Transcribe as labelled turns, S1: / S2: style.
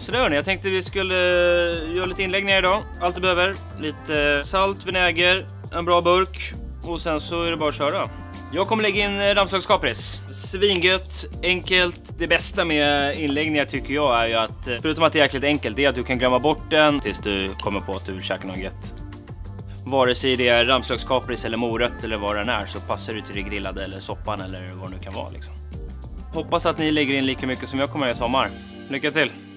S1: Så där hörni, jag tänkte vi skulle göra lite inläggningar idag. Allt du behöver, lite salt, vinäger, en bra burk och sen så är det bara att köra. Jag kommer lägga in ramslagskapris. Svingött, enkelt. Det bästa med inläggningar tycker jag är ju att, förutom att det är jäkligt enkelt, det är att du kan glömma bort den tills du kommer på att du vill käka något gött. Vare sig det är ramslagskapris eller morött eller vad den är, så passar du till det grillade eller soppan eller vad det nu kan vara liksom. Hoppas att ni lägger in lika mycket som jag kommer göra i sommar. Lycka till!